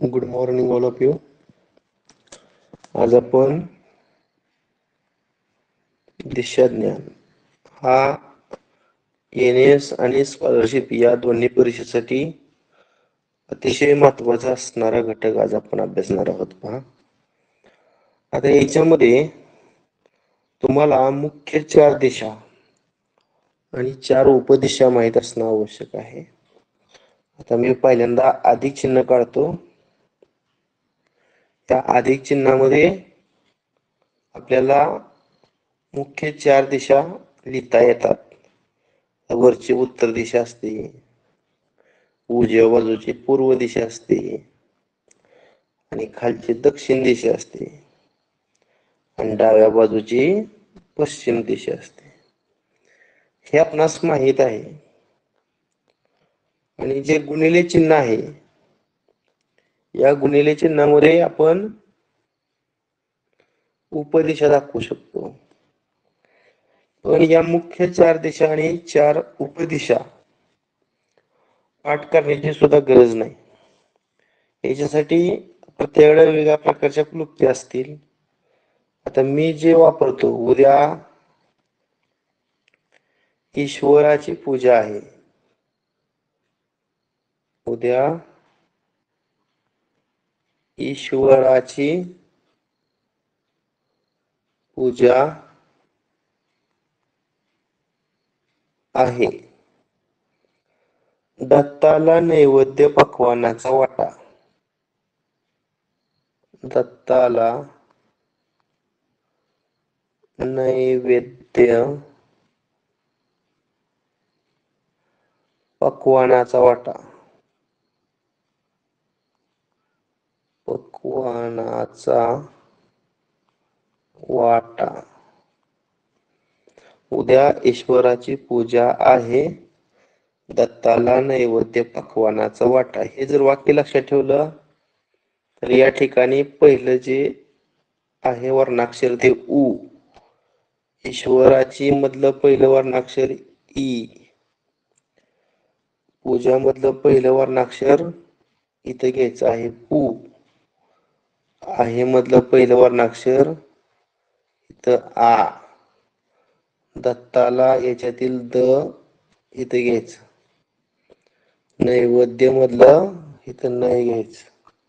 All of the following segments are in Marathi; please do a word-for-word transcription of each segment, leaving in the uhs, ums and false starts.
Good morning all of you. आज आपण दिशा ज्ञान हा एन एस आणि स्कॉलरशिप या दोन्ही परीक्षेसाठी अतिशय महत्वाचा असणारा घटक आज आपण अभ्यासणार आहोत. पहा, आता याच्यामध्ये तुम्हाला मुख्य चार दिशा आणि चार उपदिशा माहित असणं आवश्यक आहे. आता मी पहिल्यांदा अधिक चिन्ह काढतो. त्या अधिक चिन्हामध्ये आपल्याला मुख्य चार दिशा लिहिता येतात. वरची उत्तर दिशा असते, उजव्या बाजूची पूर्व दिशा असते आणि खालची दक्षिण दिशा असते आणि डाव्या बाजूची पश्चिम दिशा असते. हे आपणास माहित आहे. आणि जे गुणिले चिन्ह आहे, या गुणिले चिन्हामध्ये आपण उपदिशा दाखवू शकतो. पण या मुख्य चार दिशा आणि चार उपदिशा पाठ करण्याची सुद्धा गरज नाही. याच्यासाठी प्रत्येकाला वेगळ्या प्रकारच्या क्लुप्ती असतील. आता मी जे वापरतो, उद्या ईश्वराची पूजा आहे, उद्या ईश्वराची पूजा आहे, दत्ताला नैवेद्य पक्वानाचा वाटा, दत्ताला नैवेद्य पक्वानाचा वाटा, पक्वानाचा वाटा. उद्या ईश्वराची पूजा आहे, दत्ताला नैवेद्य पक्वानाचा वाटा. हे जर वाक्य लक्षात ठेवलं तर या ठिकाणी पहिलं जे आहे वर्णाक्षर ते उ, ईश्वराची मधलं पहिलं वर्णाक्षर ई, पूजा मधलं पहिलं वर्णाक्षर इथं घ्यायचं आहे पू, आहे मधलं पहिलं वर्णाक्षर इथं आ, दत्ताला याच्यातील द इथं घ्यायचं, नैवेद्य मधलं इथं नाही घ्यायचं,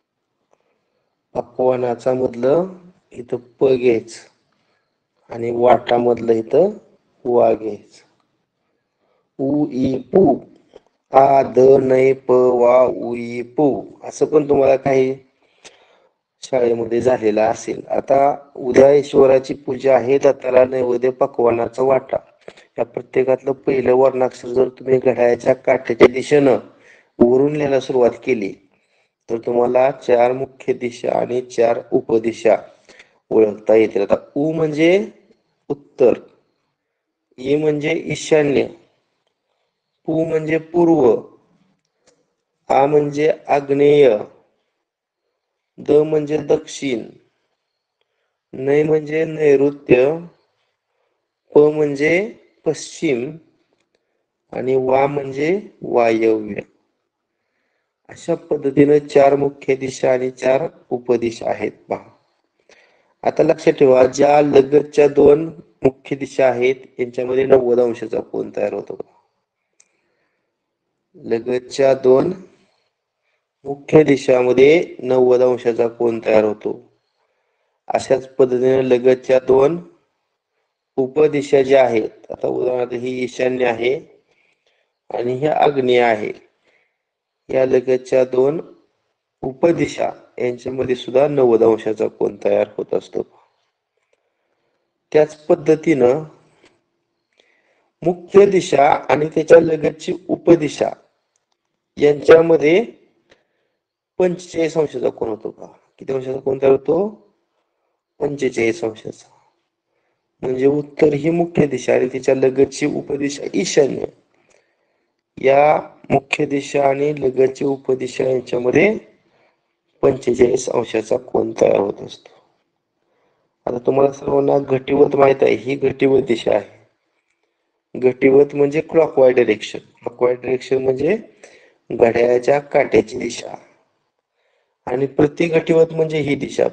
पक्वानाचा मधलं इथं प घ्यायचं आणि वाटा मधलं इथं वा घ्यायचं. उ ई पू, आ द नै प वा उ ई पू, असं पण तुम्हाला काही शाळेमध्ये झालेला असेल. आता उद्या ईश्वराची पूजा आहे, दत्ताला नैवेद्य पक्वानाचा वाटा. या प्रत्येकातलं पहिलं वर्णाक्षर जर तुम्ही घड्याळाच्या काट्याच्या दिशेनं वरून लिहायला सुरुवात केली तर तुम्हाला चार मुख्य दिशा आणि चार उपदिशा ओळखता येतील. आता उ म्हणजे उत्तर, ई म्हणजे ईशान्य, पू म्हणजे पूर्व, आ म्हणजे आग्नेय, द म्हणजे दक्षिण, नै म्हणजे नैऋत्य, प म्हणजे पश्चिम आणि वा म्हणजे वायव्य. अशा पद्धतीने चार मुख्य दिशा आणि चार उपदिशा आहेत. पहा, आता लक्षात ठेवा, ज्या लगतच्या दोन मुख्य दिशा आहेत यांच्यामध्ये नव्वद अंशाचा कोन तयार होतो. लगतच्या दोन मुख्य दिशामध्ये नव्वद अंशाचा कोन तयार होतो. अशाच पद्धतीने लगतच्या दोन उपदिशा ज्या आहेत, आता उदाहरणार्थ ही ईशान्य आहे आणि ही आग्नेय आहे, या लगतच्या दोन उपदिशा यांच्यामध्ये सुद्धा नव्वद अंशाचा कोन तयार होत असतो. त्याच पद्धतीनं मुख्य दिशा आणि त्याच्या लगतची उपदिशा यांच्यामध्ये पंचेचाळीस अंशाचा कोन होतो. का किती अंशाचा कोन तयार होतो? पंचेचाळीस अंशाचा. म्हणजे उत्तर ही मुख्य दिशा आणि तिच्या लगतची उपदिशा ईशान्य, या मुख्य दिशा आणि लगतची उपदिशा यांच्यामध्ये पंचेचाळीस अंशाचा कोन तयार होत असतो. आता तुम्हाला सर्वांना घटीवत माहित आहे, ही घटीवत दिशा आहे. घटीवत म्हणजे क्लॉकवाईज डायरेक्शन. क्लॉकवाईज डायरेक्शन म्हणजे घड्याळाच्या काट्याची दिशा आणि प्रतिघटिवत म्हणजे ही दिशा,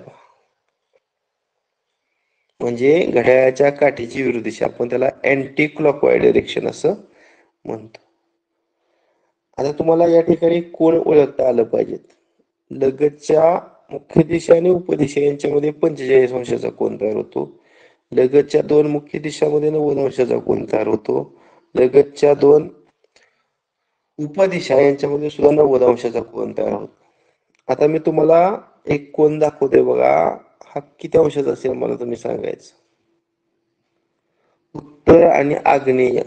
म्हणजे घड्याळाच्या काठीची विरुद्ध दिशा, आपण त्याला अँटी क्लॉकवाईज डायरेक्शन असं म्हणतो. आता तुम्हाला या ठिकाणी कोण ओळखता आलं पाहिजेत. लगतच्या मुख्य दिशा आणि उपदिशा यांच्यामध्ये पंचेचाळीस अंशाचा कोन तयार होतो. लगतच्या दोन मुख्य दिशामध्ये नव्वद अंशाचा कोन तयार होतो. लगतच्या दोन उपदिशा यांच्यामध्ये सुद्धा नव्वद अंशाचा कोन तयार होतो. आता मी तुम्हाला एक कोन दाखवते बघा, हा किती अंशाचा असेल मला तुम्ही सांगायचं. उत्तर आणि आग्नेय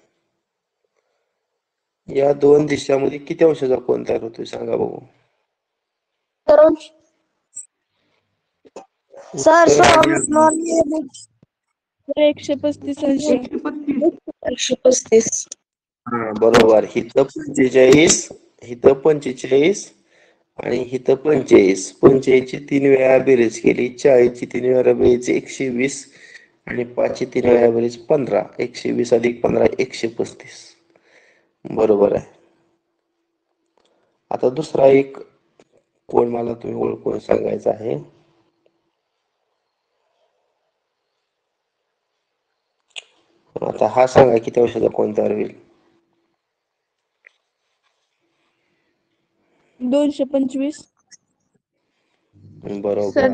या दोन दिशांमध्ये किती अंशाचा कोन तयार होतोय सांगा बघू. एकशे पस्तीस अंश. एकशे पस्तीस. हा बरोबर. हिथं पंचेचाळीस, हिथं पंचेचाळीस आणि हिथं पंचेचाळीस. पंचेचाळीस ची तीन वेळा बेरीज केली, चाळीस ची तीन वेळा बेरीज एकशे वीस आणि पाच ची तीन वेळा बेरीज पंधरा. एकशे वीस अधिक पंधरा एकशे पस्तीस. बरोबर आहे. आता दुसरा एक कोण मला तुम्ही ओळखून सांगायचा आहे. आता हा सांगा किती अंशाचा कोन तयार होईल. दोनशे पंचवीस. बरोबर.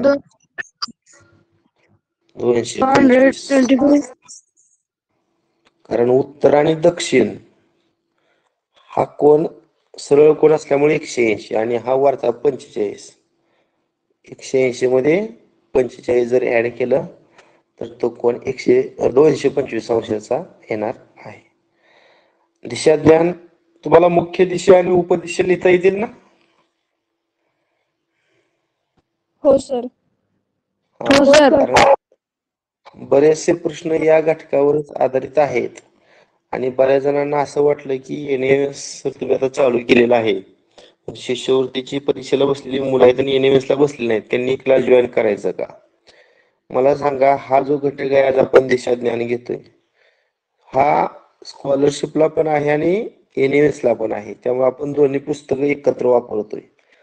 दोनशे हंड्रेड पंचवीस. Twenty five. कारण उत्तर आणि दक्षिण हा कोन सरळ कोन असल्यामुळे एकशे ऐंशी आणि हा वरचा पंचेचाळीस. एकशे ऐंशी मध्ये पंचेचाळीस जर ऍड केलं तर तो कोन एकशे दोनशे पंचवीस अंशाचा येणार आहे. दिशा ज्ञान तुम्हाला मुख्य दिशा आणि उपदिशा लिहिता येतील ना? हो सर. हो सर. बरेचसे प्रश्न या घटकावरच आधारित आहेत आणि बऱ्याच जणांना असं वाटलं की एन एम एस तुम्ही आता चालू केलेलं आहे, शिष्यवृत्तीची परीक्षेला बसलेली मुलं आहेत आणि एन एम एस ला बसलेली नाहीत, त्यांनी क्लास जॉईन करायचं का? मला सांगा, हा जो घटक आहे आज आपण दिशा ज्ञान घेतोय, हा स्कॉलरशिपला पण आहे आणि एन एम एस ला पण आहे, त्यामुळे आपण दोन्ही पुस्तकं एकत्र वापरतोय.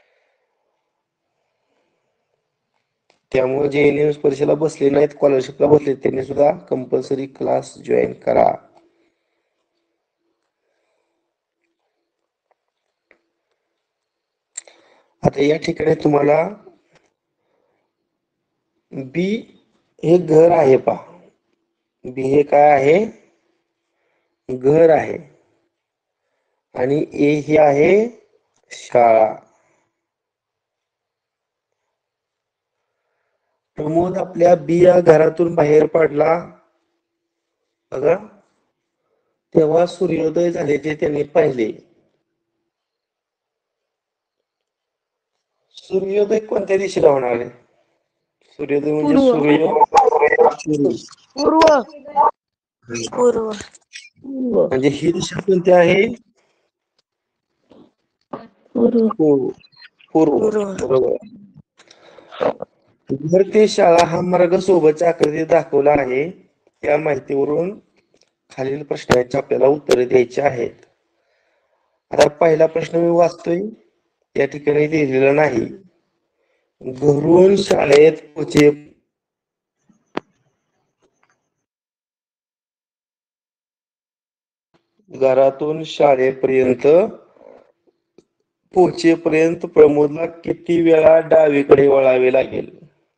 त्यामुळे जे एन एम एस परीक्षेला बसले नाहीत, स्कॉलरशिपला बसले, त्यांनी सुद्धा कंपल्सरी क्लास जॉईन करा. आता या ठिकाणी तुम्हाला बी हे घर आहे पहा, बी हे काय आहे? घर आहे आणि ए ही आहे शाळा. प्रमोद आपल्या बी या घरातून बाहेर पडला बघा, तेव्हा सूर्योदय झाल्याचे त्यांनी पाहिले. सूर्योदय कोणत्या दिशेला होणार आहे? सूर्योदय म्हणजे सूर्य पूर्व. पूर्व. म्हणजे ही दिशा कोणती आहे? पूर्व. पूर्व. बरोबर. घर ते शाळा हा मार्ग सोबतच्या आकृतीत दाखवला आहे. त्या माहितीवरून खालील प्रश्नांची आपल्याला उत्तरे द्यायची आहेत. आता पहिला प्रश्न मी वाचतोय, या ठिकाणी लिहिलेला नाही. घरून शाळेत पोहोचे घरातून शाळेपर्यंत पोहोचेपर्यंत प्रमोदला किती वेळा डावीकडे वळावे लागेल?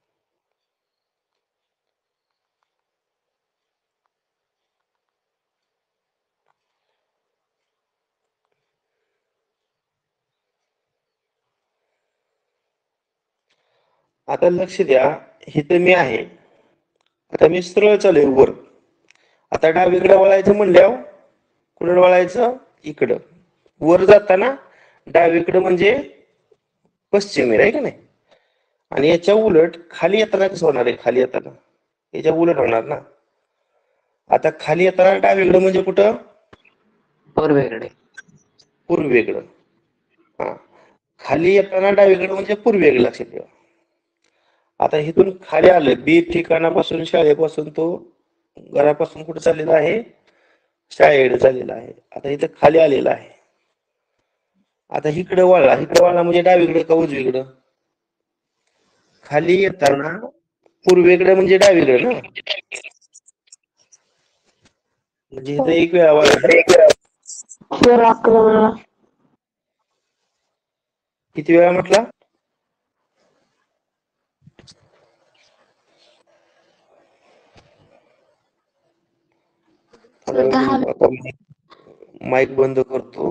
आता लक्ष द्या, इथे मी आहे, आता मी सरळ चालू वर. आता डावीकडे वळायचं म्हणल्यावर कुठं वळायचं? इकडं. वर जाताना डावीकडे म्हणजे पश्चिमेर आहे का नाही? आणि याच्या उलट खाली येताना कसं होणार आहे? खाली येताना याच्या उलट होणार ना. आता खाली येताना डावीकडे म्हणजे कुठं? पूर्वेकडे. पूर्वेकडं. हा, खाली येताना डावीकडे म्हणजे पूर्वेकडे, लक्षात ठेवा. आता इथून खाली आलं, बी ठिकाणापासून शाळेपासून तो घरापासून कुठे चाललेला आहे? शाळेकडे चाललेला आहे. आता इथं खाली आलेला आहे. आता इकडे वळला, इकडे वळला म्हणजे डावीकडे का उजवीकडं? खाली येताना पूर्वेकडे म्हणजे डावीकडे ना, म्हणजे इथं एक वेळा वळायचं. सर अकरा वेळा. किती वेळा म्हटला? दहा. माईक बंद करतो.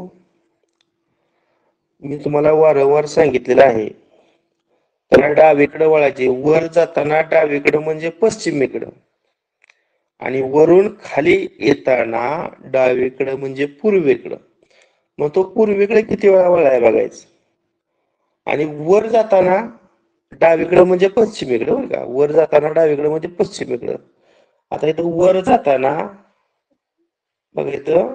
मी तुम्हाला वारंवार सांगितलेलं आहे, तर डावीकडे वळायचे. वर जाताना डावीकडे म्हणजे पश्चिमेकडं, आणि वरून खाली येताना डावीकडे म्हणजे पूर्वेकडं. मग तो पूर्वेकडे किती वेळा वळाय बघायचं, आणि वर जाताना डावीकडे म्हणजे पश्चिमेकडे, बरं का, वर जाताना डावीकडे म्हणजे पश्चिमेकडं. आता इथं वर जाताना बघा, इथं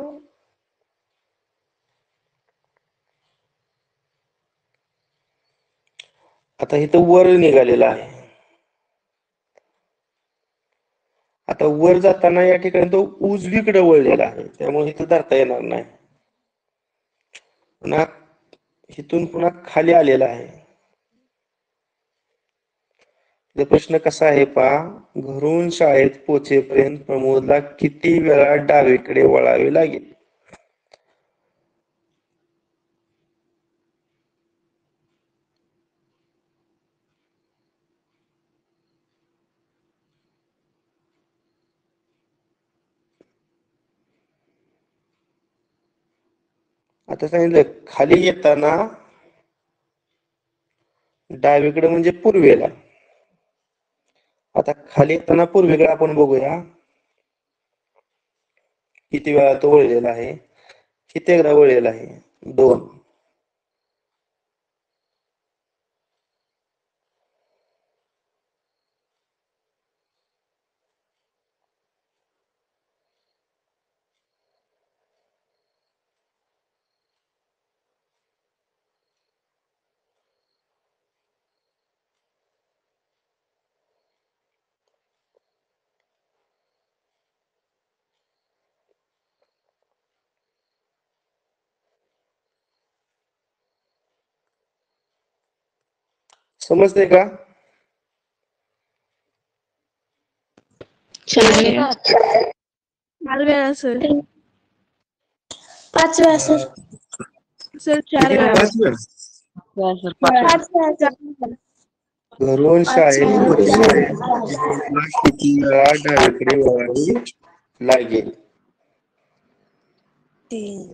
आता इथं वर निघालेलं आहे. आता वर जाताना या ठिकाणी तो उजवीकडे वळलेला आहे, त्यामुळे इथं धरता येणार नाही. पुन्हा इथून पुन्हा खाली आलेला आहे. प्रश्न कसा आहे पहा, घरून शाळेत पोहोचेपर्यंत प्रमोदला किती वेळा डावीकडे वळावे लागेल? आता सांगितलं खाली येताना डावीकडे म्हणजे पूर्वेला. आता खाली येताना पूर्वेकडे आपण बघूया किती वेळा तो वळलेला आहे. किती एकदा वळलेला आहे? दोन. समजते का? चार वेळा सर. पाच वेळा सर. सर चार वेळा. पाच वेळा. पाच वेळा. घरून शाळेत पोहोचेपर्यंत किती वेळा डावीकडे वळावे लागेल? तीन.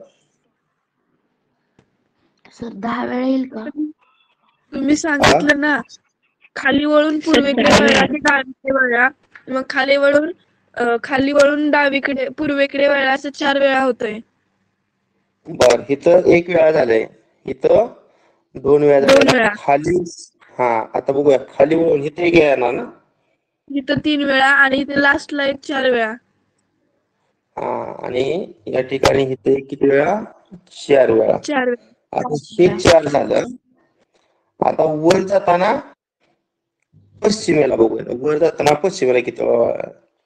सर दहा वेळा येईल का? तुम्ही सांगितलं ना, खाली वळून पूर्वेकडे वळला की डावीकडे वळला, मग खाली वळून अं, खाली वळून डावीकडे पूर्वेकडे वळला, असं चार वेळा होतंय. बर, इथं एक वेळा झालंय, इथं दोन वेळा दोन झाले. वेळा. खाली हा, आता बघूया खाली वळून इथे एक येणार ना. इथं तीन वेळा आणि इथे लास्टला एक चार वेळा. हा, आणि या ठिकाणी इथे किती वेळा? चार वेळा. चार वेळा. आता हे चार झालं. आता वर जाताना पश्चिमेला बघूया. वर जाताना पश्चिमेला किती वेळा?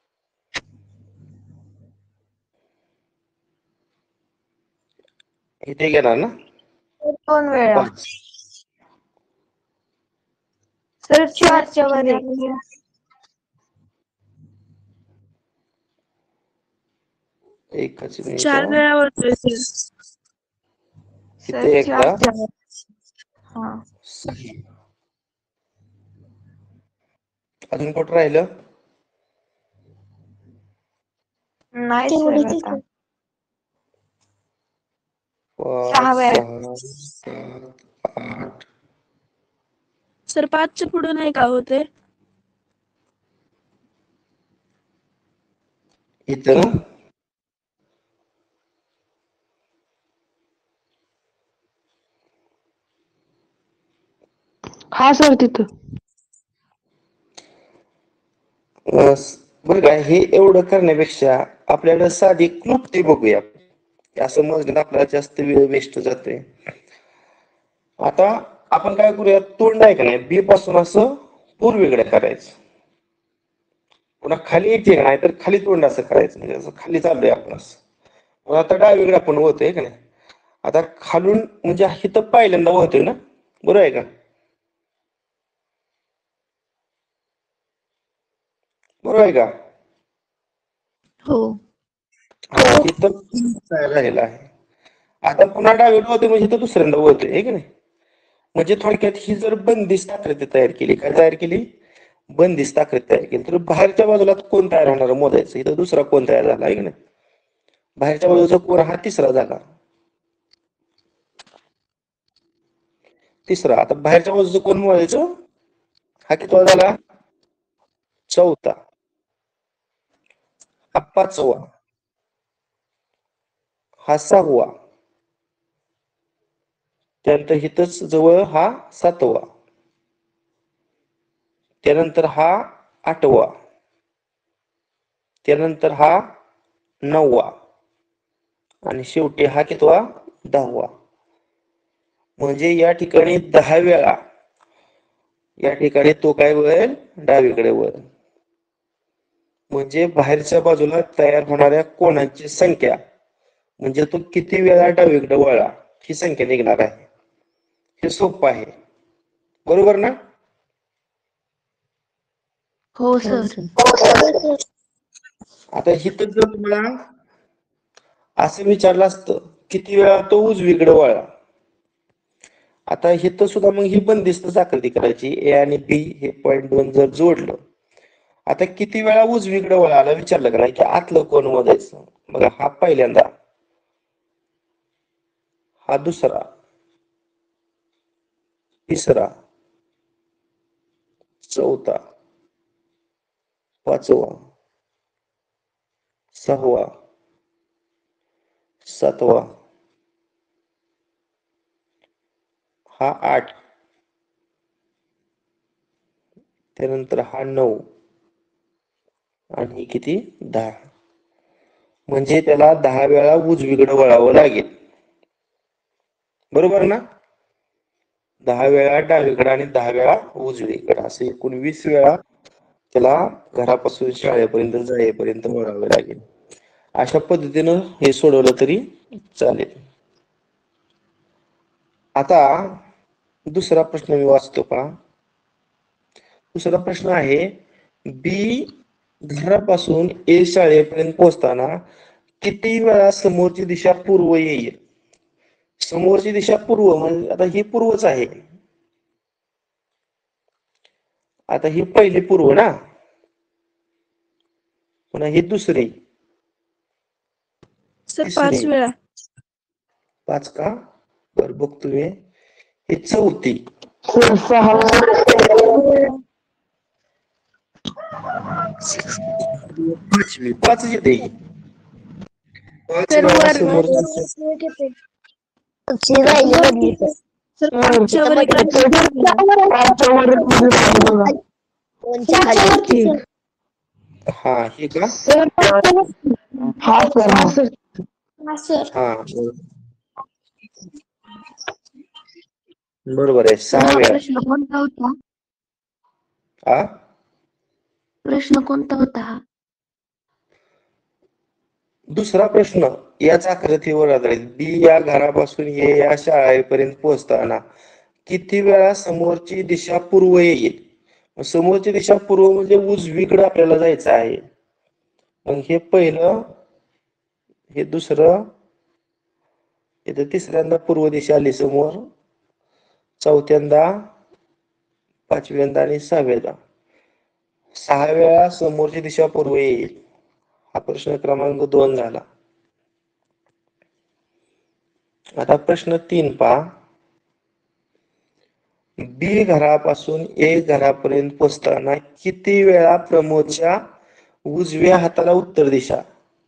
इथे घेणार ना दोन वेळा. पाच. सर चारच्या वर एकच मिनिट. चार वेळा वळतोय सर. इथे एकदा. अजून कुठं राहिलं? नाही सर आता. पाच, सहा वेळा. सहा, सात, आठ. सर पाचच्या पुढे नाही का होते? इथं ना हा सर तिथं. बरं का, हे एवढं करण्यापेक्षा आपल्याला साधी क्लुप्ती बघूया. असं मग आपल्याला जास्त वेळ वेस्ट जातोय. आता आपण काय करूया, तोंड आहे का नाही, बी पासून असं पूर्वेकडे करायचं. पुन्हा खाली येते नाही तर खाली तोंड असं करायचं, म्हणजे असं खाली चाललोय आपण असं. आता डावीकडे आपण होतोय का नाही. आता खालून म्हणजे इथं पहिल्यांदा होतोय ना, बरोबर आहे का? बरोबर आहे का? हो. हा, इथं तयार झालेला आहे. आता पुन्हा डावीकडे होते म्हणजे इथं दुसऱ्यांदा वळतोय आहे की नाही. म्हणजे थोडक्यात ही जर बंदिस्त आकृती तयार केली, काय तयार केली? बंदिस्त आकृती तयार केली, तर बाहेरच्या बाजूला कोण तयार होणार मोजायचं. इथं दुसरा कोण तयार झाला आहे की नाही. बाहेरच्या बाजूचा कोण हा तिसरा झाला. तिसरा. आता बाहेरच्या बाजूचं कोण मोजायचं? हा कितवा झाला? चौथा. हा पाचवा. हा सहावा. त्यानंतर इथंच जवळ हा सातवा. त्यानंतर हा आठवा. त्यानंतर हा नववा. आणि शेवटी हा कितवा? दहावा. म्हणजे या ठिकाणी दहा वेळा या ठिकाणी तो काय वळेल? डावीकडे वळेल. म्हणजे बाहेरच्या बाजूला तयार होणाऱ्या कोणाची संख्या म्हणजे तो किती वेळा डावीकडे वळला ही संख्या निघणार आहे. हे सोपं आहे. बरोबर ना? हो सर. आता इथं जर तुम्हाला असं विचारलं असतं किती वेळा तो उजवीकडे वळला, आता इथं सुद्धा मग ही बंदिस्त आकृती करायची. ए आणि बी हे पॉईंट दोन जर जोडलं, आता किती वेळा उजवीकडे वळाला विचारलं का नाही की आतलं कोण मोजायचं. बघा, हा पहिल्यांदा, हा दुसरा, तिसरा, चौथा, पाचवा, सहावा, सातवा, हा आठ, त्यानंतर हा नऊ आणि किती? दहा. म्हणजे त्याला दहा वेळा उजवीकडे वळावं लागेल. बरोबर ना? दहा वेळा डावीकडे आणि दहा वेळा उजवीकडे, असे एकूण वीस वेळा त्याला घरापासून शाळेपर्यंत जाईपर्यंत वळावे लागेल. अशा पद्धतीनं हे सोडवलं तरी चालेल. आता दुसरा प्रश्न मी वाचतो पहा. दुसरा प्रश्न आहे, बी घरापासून ए शाळेपर्यंत पोहोचताना किती वेळा समोरची दिशा पूर्व येईल. समोरची दिशा पूर्व म्हणजे आता ही पूर्वच आहे. आता ही पहिली पूर्व ना, पुन्हा ही दुसरी, सर पाच वेळा. पाच का? बर बघतो मी. ही चौथी, पाचवी, पाच येते. पाच सर वेळा वर समोर सर पाचच्या वर एक हा हे का? हा बरोबर आहे. सहा वेळा. प्रश्न कोणता होता? आ प्रश्न कोणता होता हा? दुसरा प्रश्न याच आकृतीवर आधारित. बी या घरापासून ए या शाळेपर्यंत पोहोचताना किती वेळा समोरची दिशा पूर्व येईल. समोरची दिशा पूर्व म्हणजे उजवीकडे आपल्याला जायचं आहे. मग हे पहिलं, हे दुसरं, इथं तिसऱ्यांदा पूर्व दिशा आली समोर, चौथ्यांदा, पाचव्यांदा आणि सहाव्यांदा. सहा वेळा समोरची दिशा पूर्व येईल. हा प्रश्न क्रमांक दोन झाला. आता प्रश्न तीन पहा. बी घरापासून ए घरापर्यंत पोहोचताना किती वेळा प्रमोदच्या उजव्या हाताला उत्तर दिशा,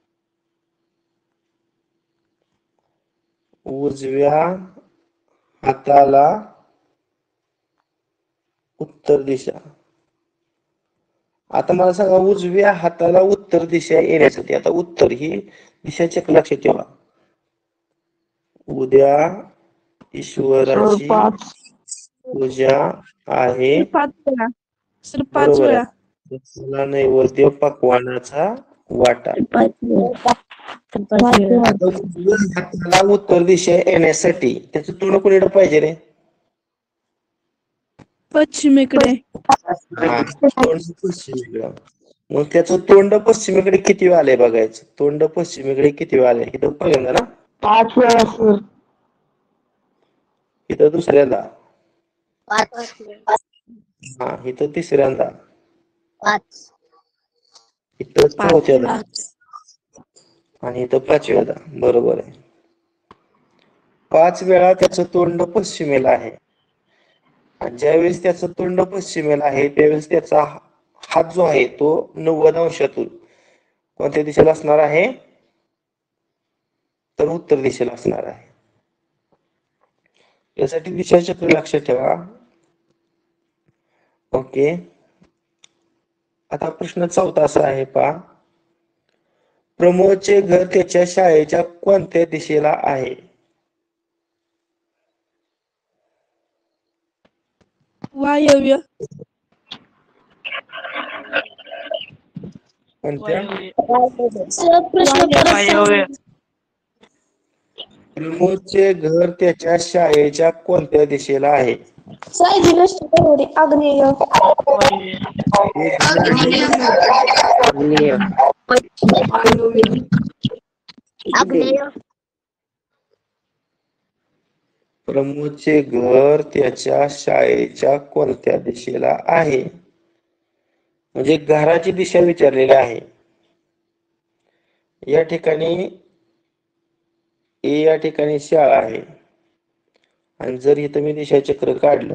उजव्या हाताला उत्तर दिशा. आता मला सांगा, उजव्या हाताला उत्तर दिशा येण्यासाठी, आता उत्तर ही दिशा चक्र लक्षात ठेवा. उद्या ईश्वराची पूजा आहे. पाच वेळा. सर पाच बरोबर वेळा. आहे. त्याला नैवेद्य पकवानाचा वाटा. हाताला उत्तर दिशा येण्यासाठी त्याचं तोंड कोणीकडे पाहिजे रे? पश्चिमेकडे. हा, तोंड पश्चिमेकडे. मग त्याचं तोंड पश्चिमेकडे किती वेळा आलंय बघायचं. तोंड पश्चिमेकडे किती वेळा आलंय इथं पहिल्यांदा ना, पाच वेळा सर. इथं दुसऱ्यांदा, पाच. हा इथं तिसऱ्यांदा, पाच. इथं पाच. चौथ्यांदा आणि इथं पाचव्यांदा. बरोबर आहे. पाच वेळा त्याचं तोंड पश्चिमेला आहे. आणि ज्यावेळेस त्याचं तोंड पश्चिमेला आहे त्यावेळेस त्याचा हात जो आहे तो नव्वद अंशातून कोणत्या दिशेला असणार आहे, तर उत्तर दिशेला असणार आहे. यासाठी दिशाचक्र लक्षात ठेवा. ओके. आता प्रश्न चौथा असा आहे पहा, प्रमोदचे घर त्याच्या शाळेच्या कोणत्या दिशेला आहे? वायव्य. कोणत्या? सर प्रश्न परत सांगा. प्रमोदचे घर त्याच्या शाळेच्या कोणत्या दिशेला आहे? सायजी रस्ते आग्नेय. आग्नेय. आग्नेय. प्रमोदचे घर त्याच्या शाळेच्या कोणत्या दिशेला आहे? म्हणजे घराची दिशा विचारलेली आहे. या ठिकाणी ए या ठिकाणी शाळा आहे आणि जर इथं मी दिशाचक्र काढलं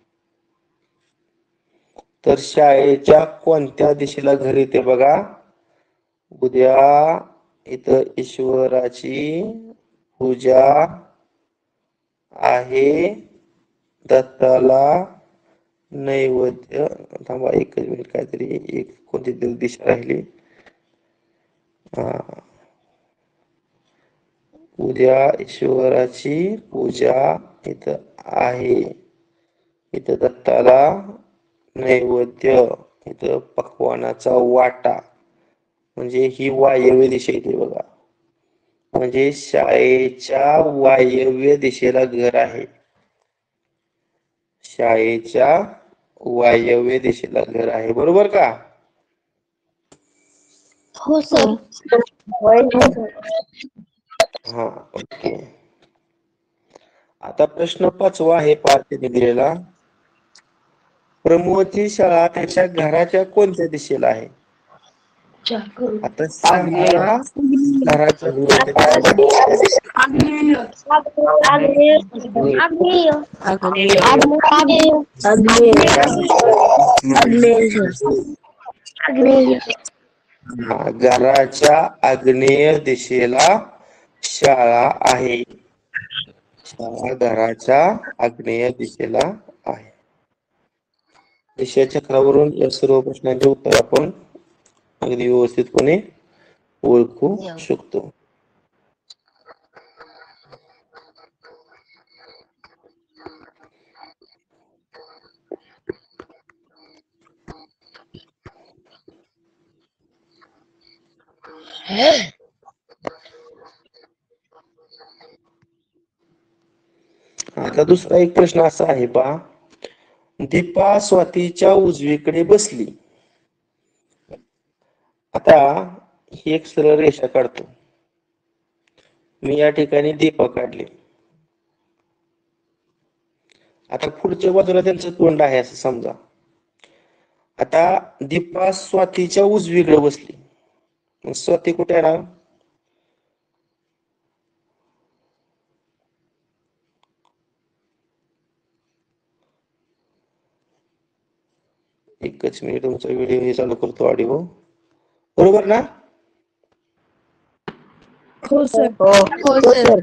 तर शाळेच्या कोणत्या दिशेला घर येते बघा. उद्या इथं ईश्वराची पूजा आहे, दत्ताला नैवेद्य. थांबा एकच मिनिट, काहीतरी एक कोणती तरी दिशा राहिली. हा, उद्या ईश्वराची पूजा इथं आहे, इथं दत्ताला नैवेद्य, इथं पक्वानाचा वाटा. म्हणजे ही वायव्य दिशा येते बघा. म्हणजे शाळेच्या वायव्य दिशेला घर आहे. शाळेच्या वायव्य दिशेला घर आहे. बरोबर का? हो सर. हा ओके. आता प्रश्न पाचवा आहे पार्थने दिलेला, प्रमोदची शाळा त्याच्या घराच्या कोणत्या दिशेला आहे? आता शाळा घराच्या घराच्या आग्नेय दिशेला शाळा आहे. शाळा घराच्या आग्नेय दिशेला आहे. दिशाचक्रावरून या सर्व प्रश्नांचे उत्तर आपण अगदी व्यवस्थितपणे ओळखू शकतो. आता दुसरा एक प्रश्न असा आहे पहा, दीपा स्वातीच्या उजवीकडे बसली. आता ही एक सरळ रेषा काढतो. मी या ठिकाणी दीपा काढली. आता पुढच्या बाजूला त्यांचं तोंड आहे असं समजा. आता दीपा स्वातीच्या उजवीकडे बसली. मग स्वाती कुठे येणार? एकच मिनिट, तुमचा व्हिडिओ हे चालू करतो, ऑडिओ. बरोबर ना? हो सर. हो सर.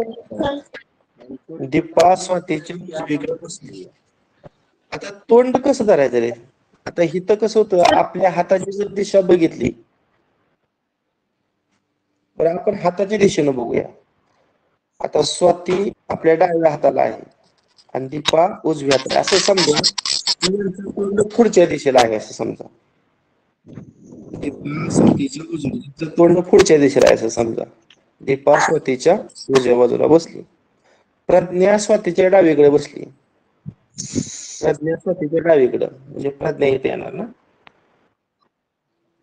दीपा स्वातीच्या उजवीकडे बसली. आता तोंड कसं धरायचं रे? आता हिथं कसं होतं, आपल्या हाताची जर दिशा बघितली तर आपण हाताच्या दिशेनं बघूया. आता स्वाती आपल्या डाव्या हाताला आहे आणि दीपा उजव्या हाताला, असं समजा तोंड पुढच्या दिशेला आहे असं समजा. दीपा स्वातीच्या उजव्या तोंड पुढच्या दिशेला आहे असं समजा. दीपा स्वातीच्या उजव्या बाजूला बसली. प्रज्ञा स्वातीच्या डावीकडे बसली. प्रज्ञा स्वातीच्या डावीकडे म्हणजे प्रज्ञा इथे येणार ना.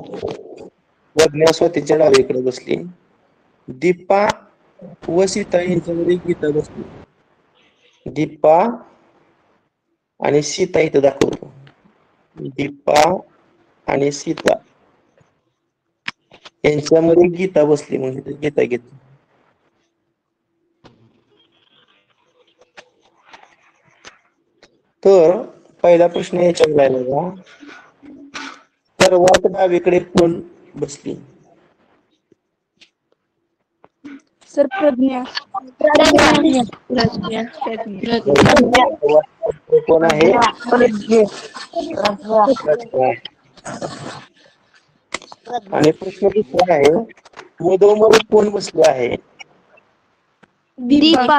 प्रज्ञा स्वतःच्या डावीकडे बसली. दीपा व सीता यांच्यामध्ये गीता बसली. दीपा आणि सीता इथं दाखवतो. दीपा आणि सीता यांच्यामध्ये गीता बसली म्हणजे गीता घेतली. तर पहिला प्रश्न याच्यावर राहिला, सर्वात डावीकडे कोण बसली? सर प्रज्ञा. प्रज्ञा. कोण आहे? आणि प्रश्न दुसरा आहे, मधोमध कोण बसले आहे? दीपा.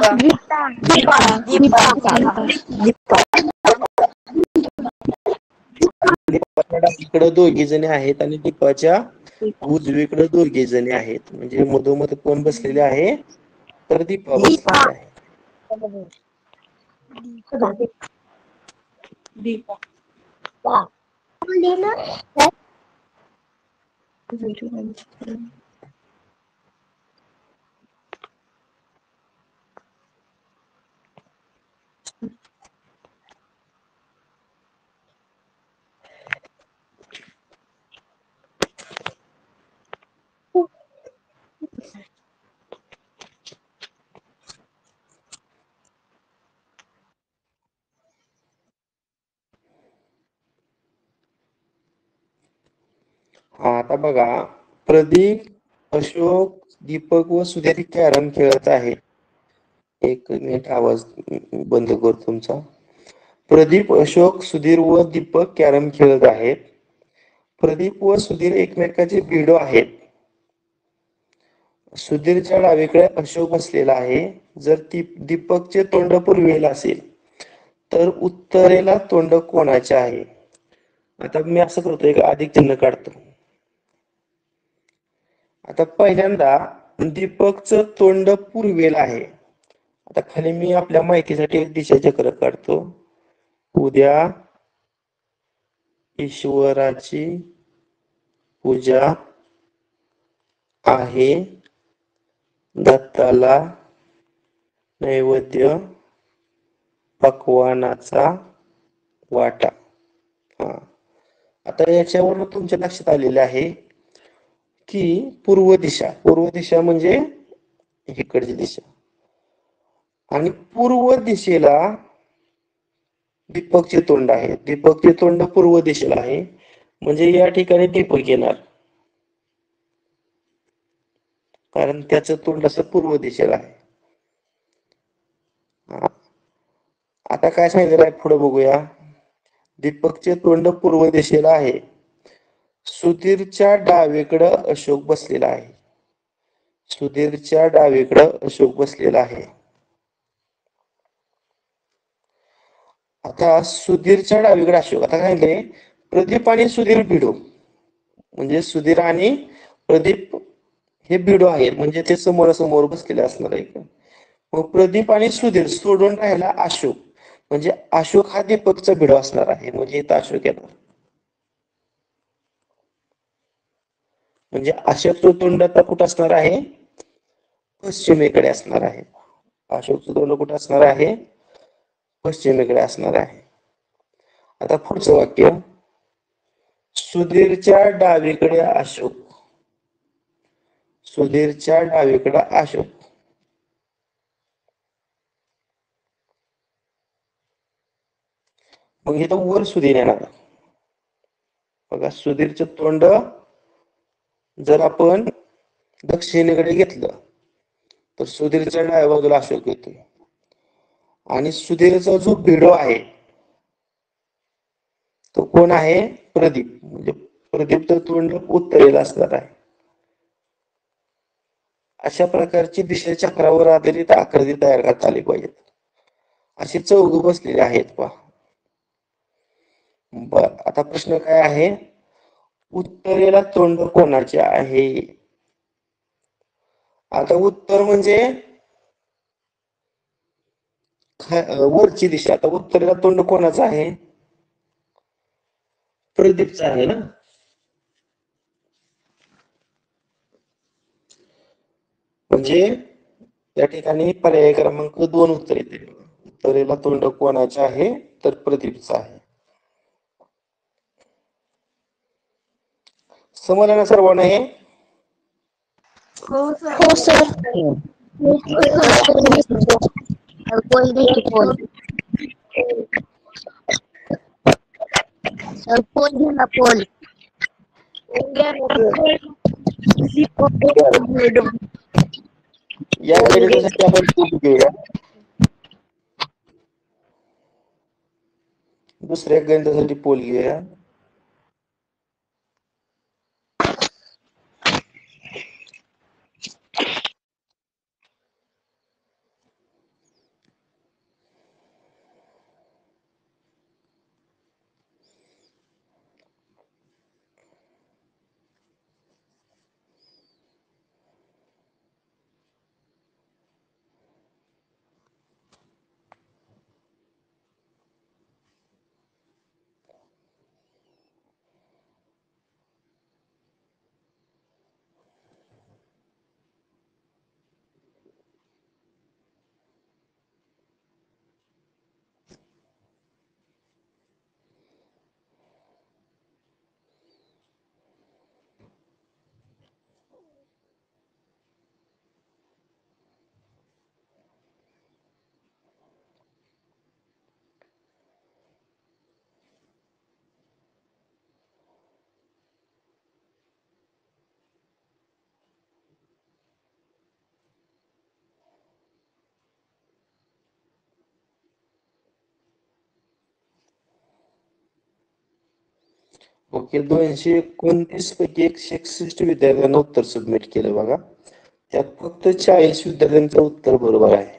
दीपाच्या डावीकडे दोघी जणी आहेत आणि दीपाच्या उजवीकडे दोघी जणी आहेत. म्हणजे मधोमध कोण बसलेले आहे? तर दीपा बसलेली आहे. आता बघा, प्रदीप, अशोक, दीपक व सुधीर कॅरम खेळत आहे. एक मिनिट आवाज बंद करतो तुमचा. प्रदीप, अशोक, सुधीर व दीपक कॅरम खेळत आहेत. प्रदीप व सुधीर एकमेकाचे भिडो आहेत. सुधीरच्या डावीकडे अशोक बसलेला आहे. जर दीपकचे तोंड पूर्वेला असेल तर उत्तरेला तोंड कोणाचे आहे? आता मी असं करतो, एक अधिक चिन्ह काढतो. आता पहिल्यांदा दीपकचं तोंड पूर्वेला आहे. आता खाली मी आपल्या माहितीसाठी एक दिशा चक्र काढतो. उद्या ईश्वराची पूजा आहे, दत्ताला नैवेद्य पक्वानाचा वाटा. हा, आता याच्यावरून तुमच्या लक्षात आलेले आहे की पूर्व दिशा, पूर्व दिशा म्हणजे इकडची दिशा, आणि पूर्व दिशेला दीपकचे तोंड आहे. दीपकचे तोंड पूर्व दिशेला आहे म्हणजे या ठिकाणी दीपक येणार, कारण त्याचं तोंड असं पूर्व दिशेला आहे. आता काय सांगितलं आहे पुढे बघूया. दीपकचे तोंड पूर्व दिशेला आहे. सुधीरच्या डावीकडं अशोक बसलेला आहे. सुधीरच्या डावीकडं अशोक बसलेला आहे. आता सुधीरच्या डावीकडे अशोक. आता काय सांगितले, प्रदीप आणि सुधीर भिडो, म्हणजे सुधीर आणि प्रदीप हे भिडो आहेत, म्हणजे ते समोरासमोर बसलेले असणार आहे. मग प्रदीप आणि सुधीर सोडून राहिला अशोक, म्हणजे अशोक हा दीपकचा भिडो असणार आहे. म्हणजे इथं अशोक येणार, म्हणजे अशोकचं तोंड आता कुठं असणार आहे? पश्चिमेकडे असणार आहे. अशोकचं तोंड कुठं असणार आहे? पश्चिमेकडे असणार आहे. आता पुढचं वाक्य, सुधीरच्या डावीकडे अशोक. सुधीरच्या डावीकडे अशोक. मग इथं वर सुधीर येणार. बघा, सुधीरचं तोंड जर आपण दक्षिणेकडे घेतलं तर सुधीरच्या डाव्या बाजूला अशोक येतोय, आणि सुधीरचा जो भिडो आहे तो कोण आहे? प्रदीप. म्हणजे प्रदीपचं तोंड उत्तरेला असणार आहे. अशा प्रकारची दिशा चक्रावर आधारित आकृती तयार करता आली पाहिजेत. अशी चौघ बसलेले आहेत पहा. बर, आता प्रश्न काय आहे? उत्तरेला तोंड कोणाचे आहे? आता उत्तर म्हणजे वरची दिशा. आता उत्तरेला तोंड कोणाचं आहे? प्रदीपचं आहे ना. म्हणजे या ठिकाणी पर्याय क्रमांक दोन उत्तर येते. उत्तरेला तोंड कोणाचे आहे तर प्रदीपचं आहे. समजलं ना सर्वांना हे? हो हो सर. पोल दे की पोल. सर पोल घे ना पोल. या गणितासाठी आपण खूप घेऊया. दुसऱ्या गणितासाठी पोल घेऊया. ओके, दोनशे एकोणतीस पैकी एकशे एकसष्ट विद्यार्थ्यांना उत्तर सबमिट केलं बघा. त्यात फक्त चाळीस विद्यार्थ्यांचं उत्तर बरोबर आहे.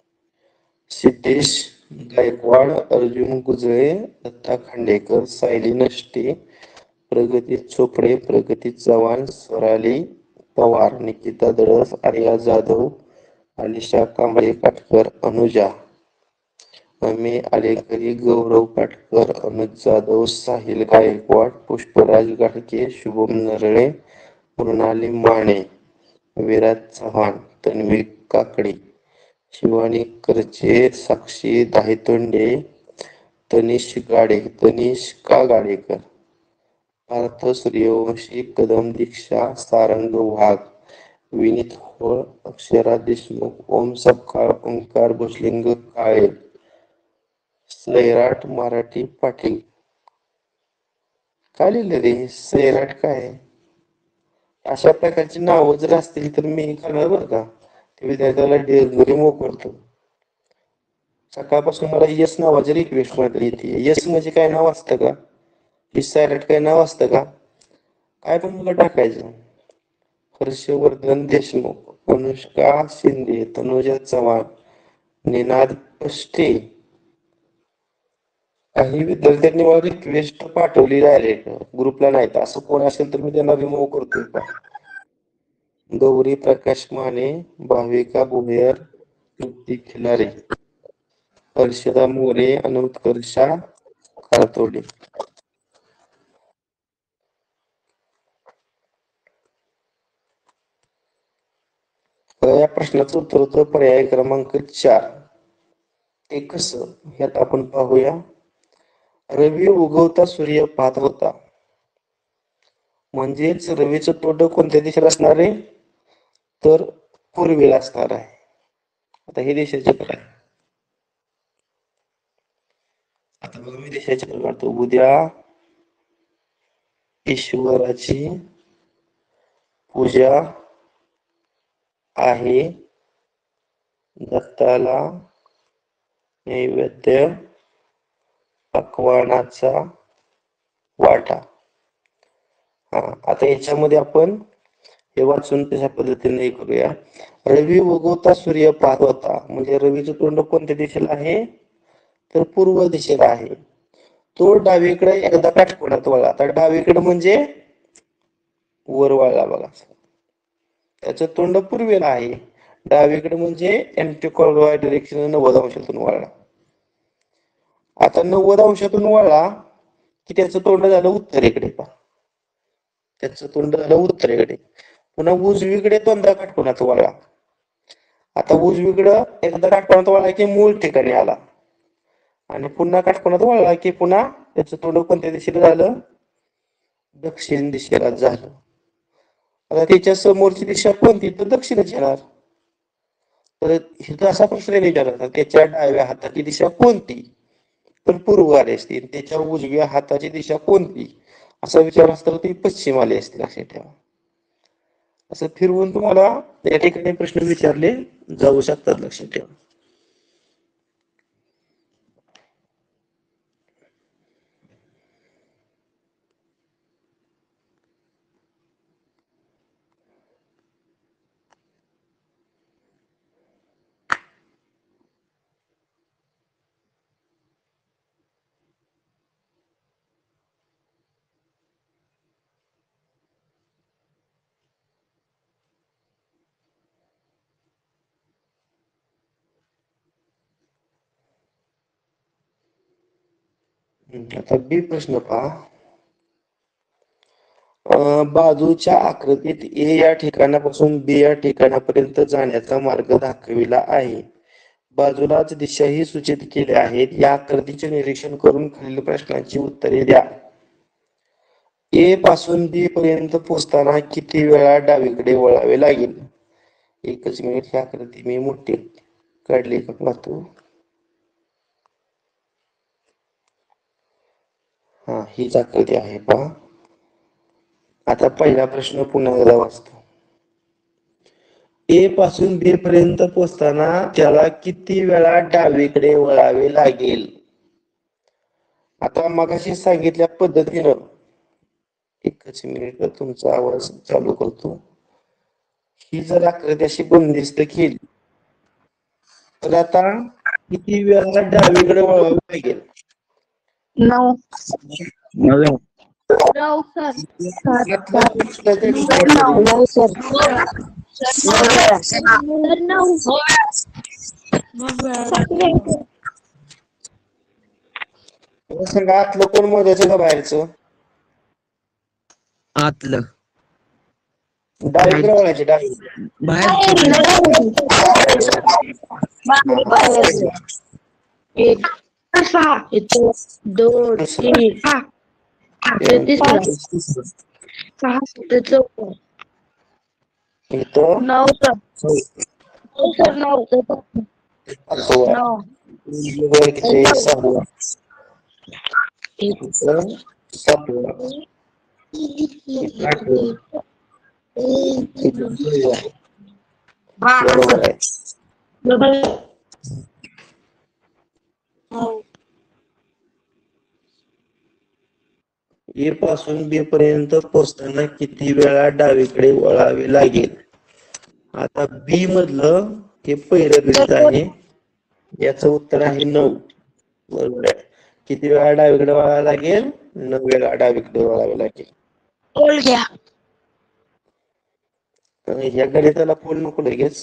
सिद्धेश गायकवाड, अर्जुन गुजळे, दत्ता खांडेकर, सायली नष्टे, प्रगती चोपडे, प्रगती चव्हाण, स्वराली पवार, निकिता दळस, आर्या जाधव, अलिशा कांबळे काटकर, अनुजा अमे आलेकरी, गौरव काटकर, अनुज जाधव, साहिल गायकवाड, पुष्पराज गाडके, शुभम नरळे, मृणाली माने, विराज चव्हाण, तन्वी काकडे, शिवानी करचे, साक्षी दाहितोंडे, तनिष गाडे तनिष्का गाडेकर, पार्थ सूर्यवंशी, कदम दीक्षा, सारंग वाघ, विनीत होळ, अक्षरा देशमुख, ओम सपकाळ, ओंकार भोसलिंग काळे, सैराट मराठी पाटील. काय लिहिलं रे? सैराट काय? अशा प्रकारची नावं जर असतील तर मी करणार बरं का, ते विद्यार्थ्याला रिमूव्ह करतो. सकाळपासून मला यस नावाची रिक्वेस्ट मध्ये येते. यस म्हणजे काय नाव असतं का? ही सैराट काय नाव असतं का? काय पण मला टाकायचं. हर्षवर्धन देशमुख, अनुष्का शिंदे, तनुजा चव्हाण, निनाद पष्टे. काही विद्यार्थ्यांनी मला रिक्वेस्ट पाठवली डायरेक्ट, ग्रुपला नाही. तर असं कोण असेल तर मी त्यांना रिमूव्ह करतोय का. गौरी प्रकाश माने, भाविका भुमेर, तृप्ती खिलारे, हर्षदा मोरे आणि उत्कर्षा कारतोडे. या प्रश्नाचं उत्तर होतं पर्याय क्रमांक चार. ते कसं ह्यात आपण पाहूया. रवी उगवता सूर्य पाहत होता, म्हणजेच रवीचं तोंड कोणत्या दिशेला असणार आहे तर पूर्वेला असणार आहे. आता हे देशाचक्र आहे. आता बघा मी देशाचक्र काढतो. उद्या ईश्वराची पूजा आहे, दत्ताला नैवेद्य पक्वानाचा वाटा. हा, आता याच्यामध्ये आपण हे वाचून तशा पद्धतीने करूया. रवी उगवता सूर्य पाहत होता, म्हणजे रवीचं तोंड कोणत्या दिशेला आहे तर पूर्व दिशेला आहे. तो डावीकडे एकदा काटकोनात वळला. आता डावीकडे म्हणजे वर वळला बघा, त्याचं तोंड पूर्वेला आहे. डावीकडे म्हणजे एंटी क्लॉकवाईज डायरेक्शन नव्वद अंशातून वळला. आता नव्वद अंशातून वळला की त्याचं तोंड झालं उत्तरेकडे. पहा, त्याचं तोंड झालं उत्तरेकडे. पुन्हा उजवीकडे दोनदा काटकोनात वळला आता उजवीकडं एकदा काटकोनात वळला की मूळ ठिकाणी आला आणि पुन्हा काटकोनात वळला की पुन्हा त्याचं तोंड कोणत्या दिशेला झालं, दक्षिण दिशेला झालं. आता त्याच्या समोरची दिशा कोणती, तर दक्षिणच येणार. तर इथं असा प्रश्न विचारला, त्याच्या डाव्या हाताची दिशा कोणती, तर पूर्व आली असती. त्याच्या उजव्या हाताची दिशा कोणती असा विचार असता ती पश्चिम आली असते. लक्षात ठेवा. असं फिरवून तुम्हाला या ठिकाणी प्रश्न विचारले जाऊ शकतात. लक्षात ठेवा. आता बी प्रश्न पहा. बाजूच्या आकृतीत ए या ठिकाणापासून बी या ठिकाणापर्यंत जाण्याचा मार्ग दाखविला आहे. बाजूलाच दिशाही सूचित केल्या आहेत. या आकृतीचे निरीक्षण करून खालील प्रश्नांची उत्तरे द्या. ए पासून बी पर्यंत पोहोचताना किती वेळा डावीकडे वळावे लागेल. एकच मिनिट, ही आकृती मी मोठी काढली का पाहतो. हा, हीच आकृती आहे पहा. आता पहिला प्रश्न पुन्हा एकदा वाचतो. ए पासून बी पर्यंत पोहोचताना त्याला किती वेळा डावीकडे वळावे लागेल. आता मगाशी सांगितल्या पद्धतीनं, एकच मिनिट तुमचा आवाज चालू करतो. ही जर आकृती अशी बंदिस्त केली तर आता किती वेळा डावीकडे वळावे लागेल. नऊ नऊ सर नऊ सर सांगा, आतलं कोण मोजायचं का बाहेरचं. आतलं डावीकडे वळायचे. डावी एक सहा दोन तीन सहा सहा चौदा इथं नऊ सर नऊ नऊ किती सहावा, इथं सातवा, इथं आठवा, इथं नववा. बरोबर आहे. ए पासून बी पर्यंत पोहोचताना किती वेळा डावीकडे वळावे लागेल. आता बी मधलं हे पहिलं गणित आहे, याचं उत्तर आहे नऊ. बरोबर आहे. किती वेळा डावीकडे वळावे लागेल, नऊ वेळा डावीकडे वळावे लागेल. पोल घ्या. या गणिताला पोल नको लगेच.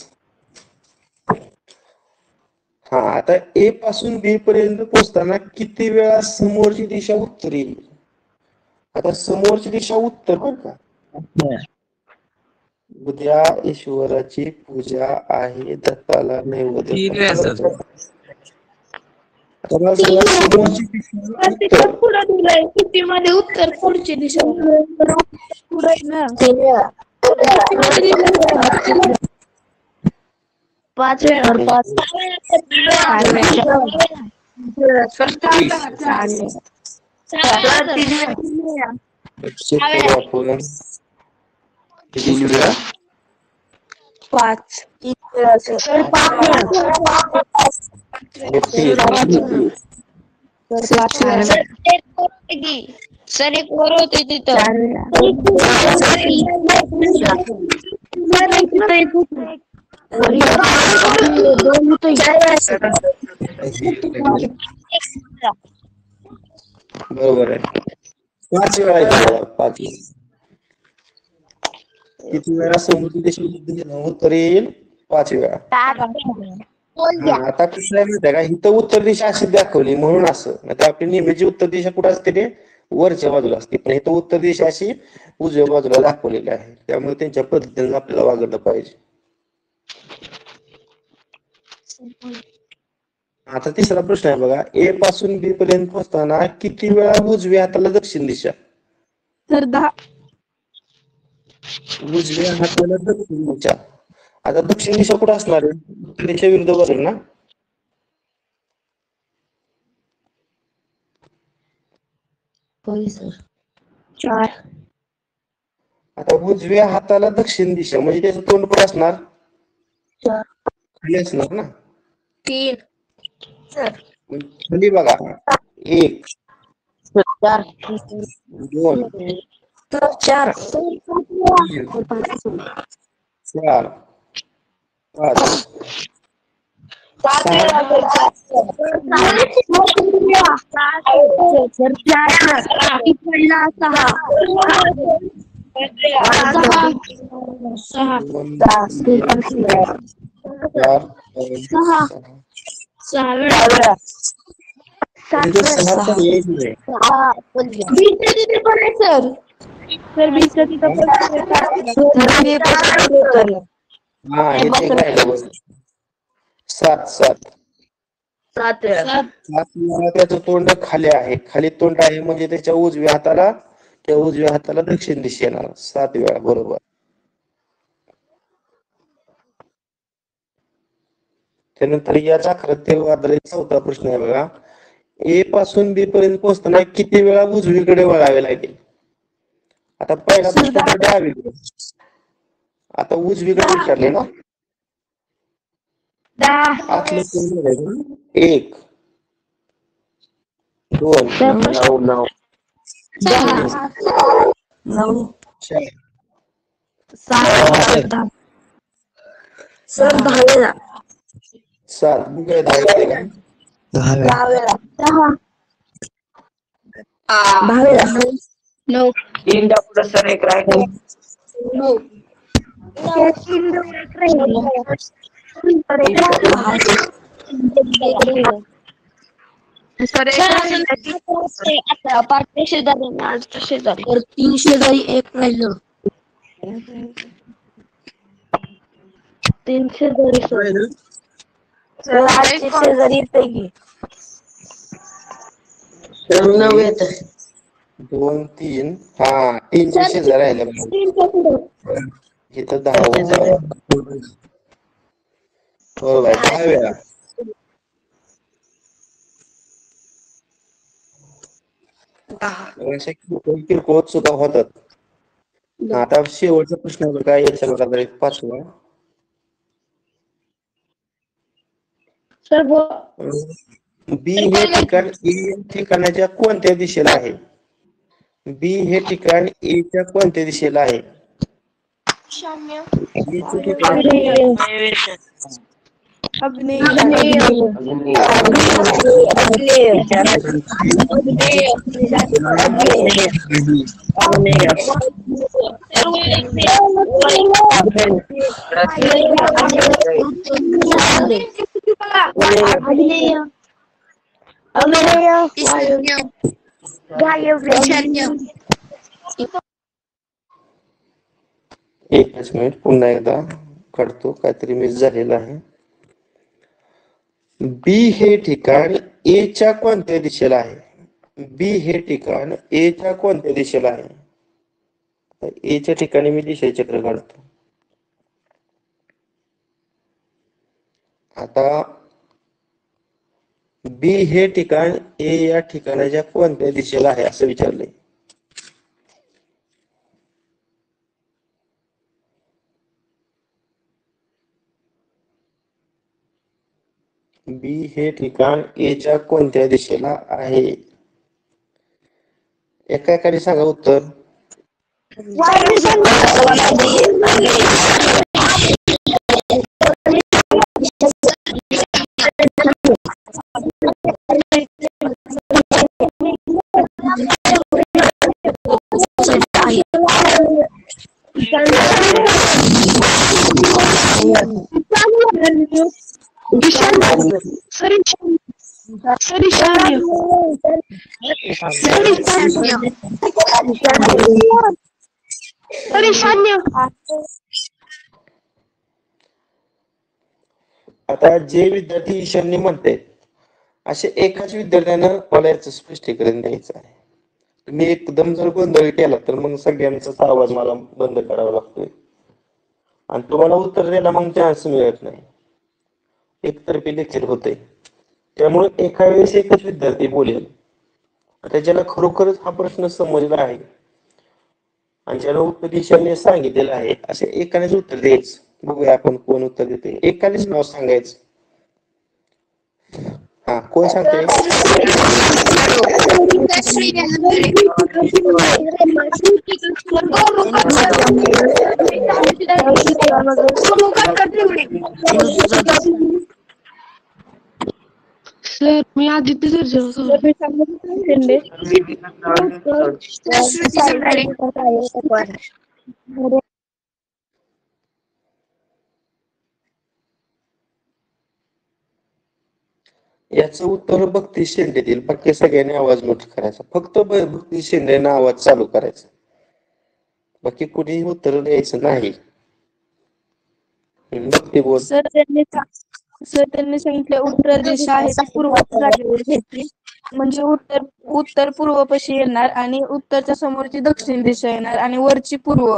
हा, आता ए पासून बी पर्यंत पोहोचताना किती वेळा समोरची दिशा उत्तर येईल. आता समोरची दिशा उत्तर बर का. उद्या ईश्वराची पूजा आहे, दत्ताला नैवेद्य. मध्ये उत्तर पुढची दिशा पाच वेळा पाच पाच सर एक वर होते तिथं. बरोबर आहे. पाच वेळा पाच. किती वेळा समोरची दिशा उत्तर येईल, पाच वेळा. आता कसं आहे माहिती आहे का, इथं उत्तर दिशा अशी दाखवली म्हणून असं. आता आपली नेहमीची उत्तर दिशा कुठे असते, ते वरच्या बाजूला असते, पण इथं उत्तर दिशा अशी उजव्या बाजूला दाखवलेली आहे. त्यामुळे त्यांच्या पद्धतीने आपल्याला वागलं पाहिजे. आता तिसरा प्रश्न आहे बघा, ए पासून बी पर्यंत पोहोचताना किती वेळा उजव्या हाताला दक्षिण दिशा? तर दहा. उजव्या हाताला दक्षिण दिशा. आता दक्षिण दिशा कुठे असणार आहे? उत्तर दिशा विरुद्ध बाजूला ना? होय सर. चार. आता उजव्या हाताला दक्षिण दिशा म्हणजे त्याचं तोंड कुठे असणार? चार. खाली असणार ना? तीन. सर. खाली बघा, एक, चार. दोन, तर चार. तीन, चार, पाच, सात. सहा. दोन, चार. चार, पाच, सहा. सहा. सहा वेळा. म्हणजे सहा तर येत नाही. सर. तर बीचं तिथं हा हे ते राहिलं बघ. सात सात सात वेळा. सात वेळा त्याचं तोंड खाली आहे, खाली तोंड आहे म्हणजे त्याच्या उजव्या हाताला त्या उजव्या हाताला दक्षिण दिशा येणार. सात वेळा बरोबर. त्यानंतर याचा आकृतीवर आधारित चौथा प्रश्न आहे बघा, ए पासून बी पर्यंत पोहोचताना किती वेळा उजवीकडे वळावे लागेल? आता पहिला प्रश्न तर डावीकडे, आता उजवीकडे विचारले ना. आतलं तोंड बघायचं. एक, दोन, नऊ, नऊ, नऊ. चार, सहा. सर दहा वेळा. सात काय दहा येते का? दहा वेळा. दहा. दहा वेळा. नऊ. तीन पुढे सर एक राहिलं. नऊ. तीन शेजारी एक राहिलं. तीन शेजारी सर आठशे शेजारी पैकी नऊ येत. दोन तीन हा तीनशे शेजार राहिले इथं दहा होता. बरोबर आहे, दहा वेळा. अशा किरकोळ किरकोळ सुद्धा होतात. आता शेवटचा प्रश्न आहे काय याच्यावर आधारित पाचवा. सर बी हे ठिकाण ए ठिकाणाच्या कोणत्या दिशेला आहे? बी हे ठिकाण ए च्या कोणत्या दिशेला आहे? B चे ठिकाण अग्नेय. एकच मिनिट पुन्हा एकदा काढतो, काहीतरी मिस झालेलं आहे. बी हे ठिकाण ए च्या कोणत्या दिशेला आहे? बी हे ठिकाण ए च्या कोणत्या दिशेला आहे? ए च्या ठिकाणी मी दिशा चक्र काढतो. आता बी हे ठिकाण ए या ठिकाणाच्या कोणत्या दिशेला आहे असं विचारलंय. बी हे ठिकाण ए च्या कोणत्या दिशेला आहे? एका एकाने सांगा उत्तर. आता जे विद्यार्थी ईशान्य म्हणतायत असे एकाच विद्यार्थ्यानं मला याचं स्पष्टीकरण द्यायचं आहे. तुम्ही एकदम जर गोंधळ केला तर मग सगळ्यांचाच आवाज मला बंद करावा लागतोय आणि तुम्हाला उत्तर द्यायला मग चान्स मिळत नाही, एकतर्फी लेक्चर होते. त्यामुळे एका वेळेस एकच विद्यार्थी बोलेल. आता ज्याला खरोखरच हा प्रश्न समजला आहे आणि ज्याला उत्तर ईशान्य सांगितलेलं आहे असे एकानेच उत्तर द्यायचं. बघूया आपण कोण उत्तर देते. एकानेच नाव सांगायचं. हा, कोण सांगते? सर मी आदित्य सर शिंदे. याचं उत्तर भक्ती शिंदे देईल. बाकी सगळ्यांनी आवाज मोठ करायचा. फक्त भक्ती शिंदेना आवाज चालू करायचा. बाकी कुणीही उत्तर द्यायचं नाही. भक्ती बोल. सर त्यांनी सर त्यांनी सांगितलं उत्तर दिशा आहे ती पूर्व जागेवर घ्यायची. म्हणजे उत्तर उत्तर पूर्वपाशी येणार आणि उत्तरच्या समोरची दक्षिण दिशा येणार आणि वरची पूर्व.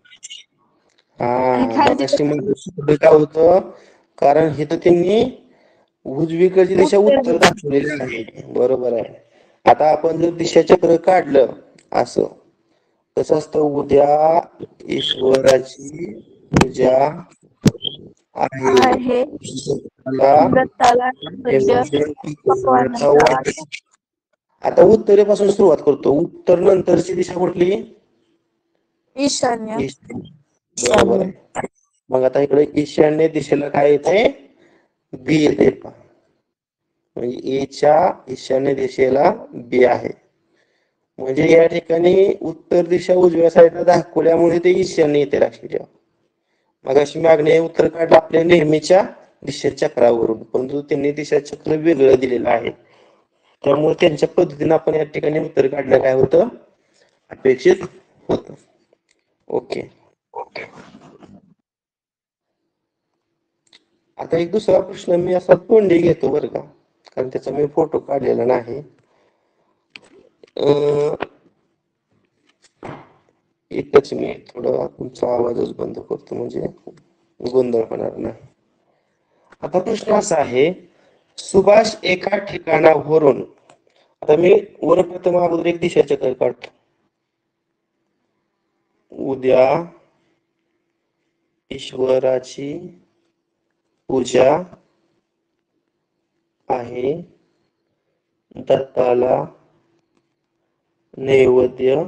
हा, काय होतं, कारण हे तर त्यांनी उजवीकडची दिशा उत्तर दाखवलेली आहे. बरोबर आहे. आता आपण जर दिशाचक्र काढलं असं, कसं असतं, उद्या ईश्वराची पूजा आहे, आता उत्तरेपासून सुरुवात करतो. उत्तर नंतरची दिशा कुठली? ईशान्य. बरोबर आहे. मग आता इकडे ईशान्य दिशेला काय येते? बी येते. म्हणजे एच्या ईशान्य दिशेला बी आहे. म्हणजे या ठिकाणी उत्तर दिशा उजव्या साईडला दाखवल्यामुळे ते ईशान्य येते. लक्षात ठेवा. मग अशी मागणी उत्तर काढलं आपल्या नेहमीच्या दिशा चक्रावरून, परंतु त्यांनी दिशा चक्र वेगळं दिलेलं आहे. त्यामुळे त्यांच्या पद्धतीने आपण या ठिकाणी उत्तर काढणं काय होतं, अपेक्षित होतं. ओके. आता एक दुसरा प्रश्न मी असा तोंडी घेतो बरं का, कारण त्याचा मी फोटो काढलेला नाही. एकच मी थोडा तुमचा आवाजच बंद करतो म्हणजे गोंधळ होणार नाही. आता प्रश्न असा आहे, सुभाष एका ठिकाणावरून, आता मी वर प्रथम अगोदर एक दिशाचक्र काढतो. उद्या ईश्वराची पूजा आहे, दत्ताला नैवेद्य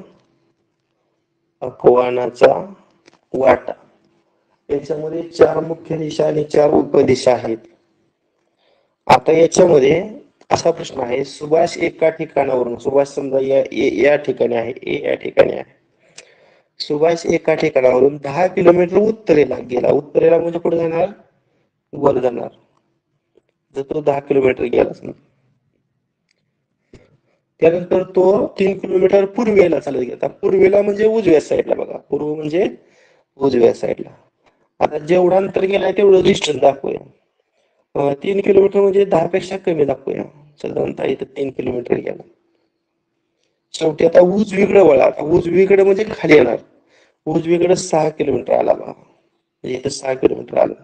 अखवानाचा वाटा. याच्यामध्ये चार मुख्य दिशा आणि चार उपदिशा आहेत. आता याच्यामध्ये असा प्रश्न आहे, सुभाष एका ठिकाणावरून, सुभाष समजा या या ठिकाणी आहे, ए या ठिकाणी आहे. सुभाष एका ठिकाणावरून दहा किलोमीटर उत्तरेला गेला. उत्तरेला म्हणजे कुठे जाणार? वर जाणार. जर तो दहा किलोमीटर गेला असणार, त्यानंतर तो तीन किलोमीटर पूर्वेला चालत गेला. पूर्वेला म्हणजे उजव्या साईडला बघा, पूर्व म्हणजे उजव्या साईडला. आता जेवढा अंतर गेलाय तेवढं डिस्टन्स दाखवूया. तीन किलोमीटर म्हणजे दहा पेक्षा कमी दाखवूया. साधारणतः इथं तीन किलोमीटर गेला. शेवटी आता उजवीकडे वळा. आता उजवीकडे म्हणजे खाली येणार. उजवीकडे सहा किलोमीटर आला बघा, म्हणजे इथं सहा किलोमीटर आलं.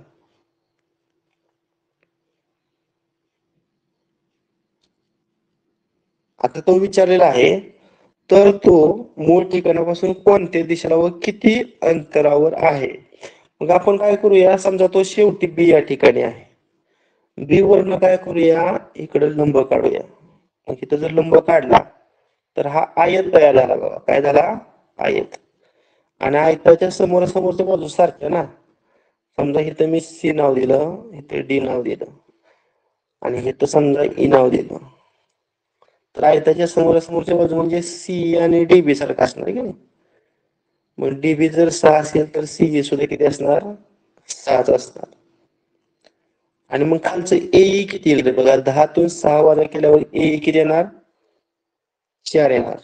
आता तो विचारलेला आहे, तर तो मूळ ठिकाणापासून कोणत्या दिशेला व किती अंतरावर आहे. मग आपण काय करूया, समजा तो शेवटी बी या ठिकाणी आहे, बी वरनं काय करूया, इकडे लंब काढूया. मग इथं जर लंब काढला तर हा आयत तयार झाला बघा. काय झाला? आयत. आणि आयताच्या समोर समोरच्या बाजू सारख्या ना. समजा इथं मी सी नाव दिलं, इथं डी नाव दिलं आणि इथं समजा ई नाव दिलं, तर आयताच्या समोर समोरच्या बाजू म्हणजे सी आणि डीबी सारखं असणार की नाही. मग डीबी जर सहा असेल तर सी सुद्धा किती असणार? सहाच असणार. आणि मग खालचं ए किती येईल बघा, दहातून सहा वजा केल्यावर ए किती येणार? चार येणार.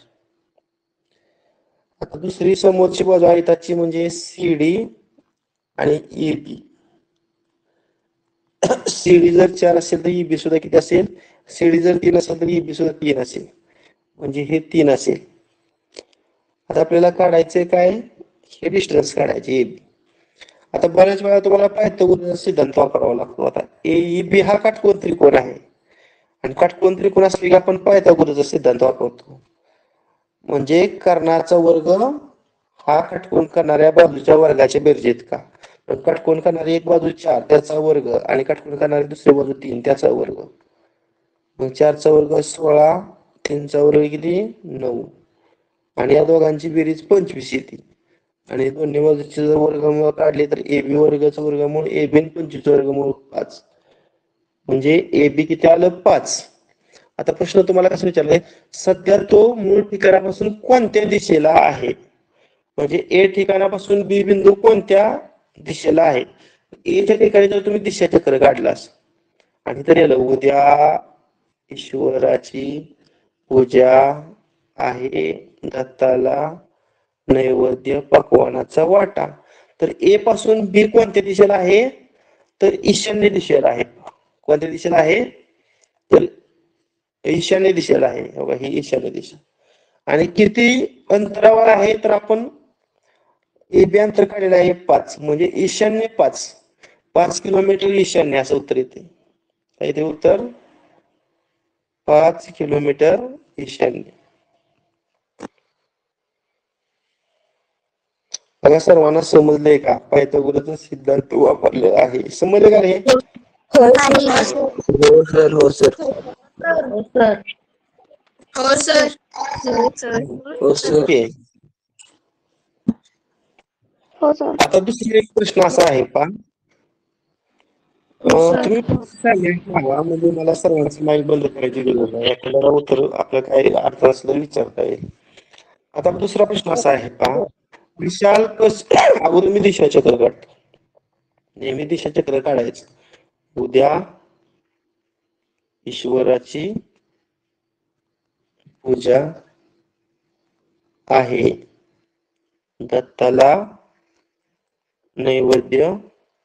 आता दुसरी समोरची बाजू आयताची म्हणजे सी डी आणि ए बी. सीडी जर चार असेल तर ईबी सुद्धा किती असेल? सीडी जर तीन असेल तर ईबी सुद्धा तीन असेल, म्हणजे हे तीन असेल. आता आपल्याला काढायचे काय? हे डिस्टन्स काढायचे एबी. आता बऱ्याच वेळा तुम्हाला पायथागोरसचा सिद्धांत वापरावा लागतो. आता एईबी हा काटकोन त्रिकोण आहे आणि काटकोन त्रिकोण असले की आपण पायथागोरसचा सिद्धांत वापरतो. म्हणजे कर्णाचा वर्ग हा काटकोन करणाऱ्या बाजूच्या वर्गाच्या बेरजे इतका. काटकोन करणारी एक बाजू चार त्याचा वर्ग आणि काटकोन करणारी दुसरी बाजू तीन त्याचा वर्ग. मग चारचा वर्ग सोळा, तीनचा वर्ग किती? नऊ, आणि या दोघांची बेरीज पंचवीस येते. आणि दोन्ही बाजूचे जर वर्गमूळ काढले तर एबी वर्गाचं वर्गमूळ एबी आणि पंचवीस वर्गमूळ पाच, म्हणजे एबी किती आलं? पाच. आता प्रश्न तुम्हाला कसा विचारलाय? सध्या तो मूळ ठिकाणापासून कोणत्या दिशेला आहे, म्हणजे ए ठिकाणापासून बी बिंदू कोणत्या दिशेला आहे. एच्या ठिकाणी जर तुम्ही दिशा चक्र काढलास आणि तर याला उद्या ईश्वराची पूजा आहे, दत्ताला नैवेद्य पकवानाचा वाटा, तर ए पासून बी कोणत्या दिशेला आहे? तर ईशान्य दिशेला आहे. कोणत्या दिशेला आहे? तर ईशान्य दिशेला आहे. बघा ही ईशान्य दिशा. आणि किती अंतरावर आहे? तर आपण एबी अंतर काढलेलं आहे पाच, म्हणजे ईशान्य पाच, पाच किलोमीटर ईशान्य असं उत्तर येते. काय येते उत्तर? पाच किलोमीटर ईशान्य. बघा सर्वांना समजलंय का? पायथागोरसचा सिद्धांत वापरलेला आहे. समजले का रे? हो सर. हो सर, हो सर. हो सर. हो सर. हो सर. हो सर. आता दुसरा एक प्रश्न असा आहे पा, तुम्ही सांगा, म्हणजे मला सर्वांचं माईक बंद करायची गरज नाही, आपल्याला उत्तर आपलं काही अर्थ असलं विचारता येईल. आता दुसरा प्रश्न असा आहे पा, विशाल कस अगोदर मी दिशा चक्र काढतो, नेहमी दिशा चक्र काढायचं. उद्या ईश्वराची पूजा आहे, दत्ताला नैवेद्य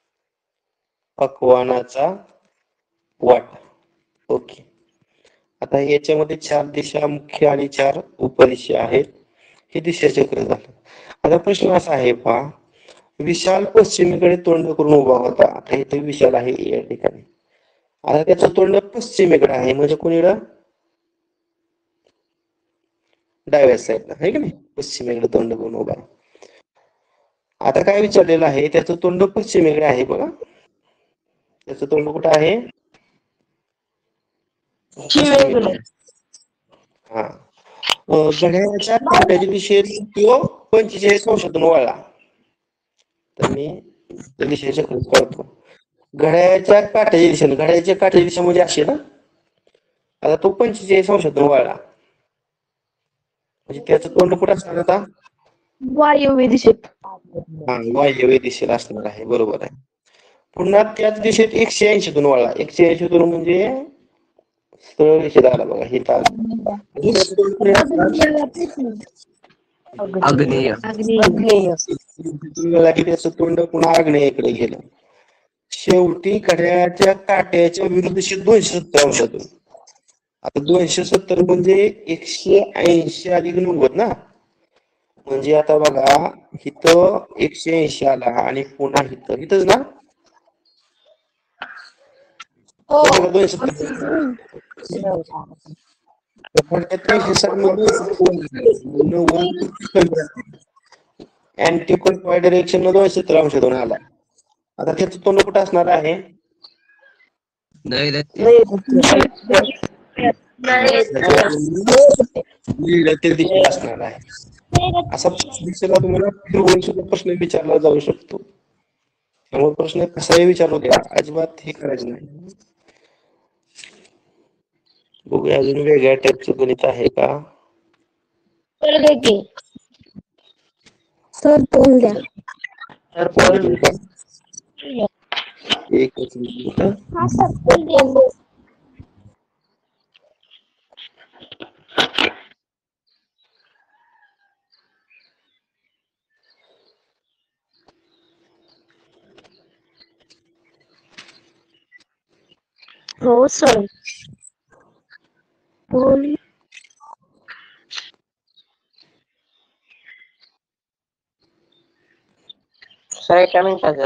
पकवानाचा वाटा. ओके. आता याच्यामध्ये चार दिशा मुख्य आणि चार उपदिशा आहेत. हे दिशा चक्र झालं. आता प्रश्न असा आहे पहा, विशाल पश्चिमेकडे तोंड करून उभा होता. आता इथे विशाल आहे या ठिकाणी. आता त्याचं तोंड पश्चिमेकडे आहे, म्हणजे कोणीकडं? डाव्या साईडला आहे की नाही, पश्चिमेकडे तोंड करून उभा. आता काय विचारलेलं आहे? त्याचं तोंड पश्चिमेकडे आहे. बघा त्याचं तोंड कुठं आहे? हा. घड्याळाच्या काट्याच्या दिशेत तो पंचेचाळीस अंशातून वळला. तर मी दिशेच्या करतो. घड्याळाच्या काट्याच्या दिशेने, घड्याळाच्या काट्याची दिशा म्हणजे अशी ना. आता तो पंचेचाळीस अंशातून वळला, म्हणजे त्याचं तोंड कुठं असणार आता? वायव्य दिशेत. हा, वायव्य दिशेला असणार आहे. बरोबर आहे. पुन्हा त्याच दिशेत एकशे ऐंशीतून वळला. एकशे ऐंशीतून म्हणजे सरळ दिशेत आला. बघा हे आग्नेय. त्याचं तोंड पुन्हा आग्नेयकडे गेलं. शेवटी घड्याळाच्या काट्याच्या विरुद्ध दिशेत दोनशे सत्तर अंशातून. आता दोनशे सत्तर म्हणजे एकशे ऐंशी अधिक नव्वद ना, म्हणजे आता बघा इथं एकशे ऐंशी आला आणि पुन्हा इथं इथंच ना. दोनशे सत्तर अँटी क्लॉकवाईज डायरेक्शन ला दोनशे सत्तर अंशातून आला. आता त्याचं तोंड कुठं असणार आहे? दिशेला असणार आहे. असा दिशेला तुम्हाला फिरवून सुद्धा प्रश्न विचारला जाऊ शकतो. त्यामुळे प्रश्न कसाही विचारू द्या, अजिबात हे करायचं नाही. बघूया अजून वेगळ्या टाईपचं गणित आहे का? सर तोंड द्या. एकच मिनिट. हा सर तोंड द्या. हो सर. पोळी सर एका मिनिटाचं.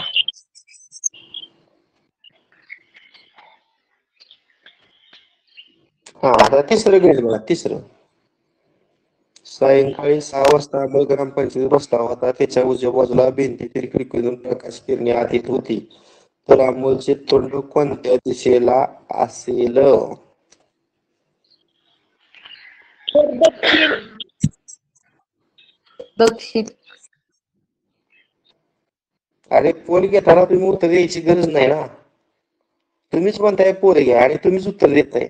हा आता तिसरं घ्यायचं बघा. तिसरं सायंकाळी सहा वाजता अमोल ग्रामपंचायत बसला होता. त्याच्या उजव्या बाजूला भिंतीतील खिडकीतून प्रकाश किरणे आत येत होती. तर अमोलचे तोंड कोणत्या दिशेला असेल? दक्षिण. अरे पोल घेताना तुम्ही उत्तर द्यायची गरज नाही ना. तुम्हीच म्हणताय पोल घ्या आणि तुम्हीच उत्तर देताय.